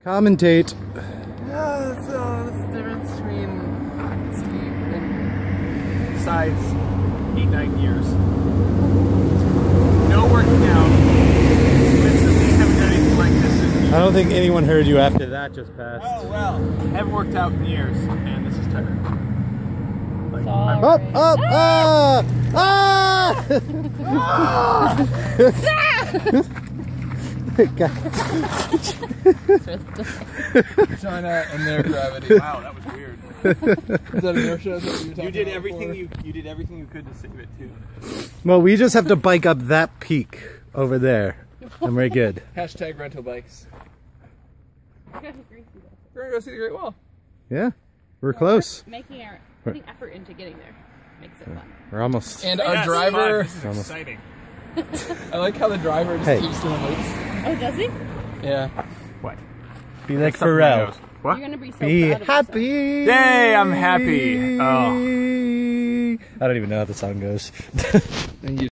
Commentate. Yeah, so this is the difference between Steve and besides 8-9 years. No working out. Literally haven't done anything like this in years. I don't think anyone heard you after that just passed. Oh well. Haven't worked out in years, and this is tired. Like, Up, up, ah! Ah! China and their gravity. Wow, that was weird. Is that inertia? Is that what you did everything you did everything you could to save it too. Well, we just have to bike up that peak over there, and we're good. Hashtag rental bikes. We're gonna go see the Great Wall. Yeah, we're close. Making our putting effort into getting there makes it fun. We're almost. And our driver. This is exciting. I like how the driver just keeps doing loops. Oh, does he? Yeah. What? Be like Pharrell. What? You're gonna be so Be proud of happy. Yay, I'm happy. Oh. I don't even know how the song goes. And you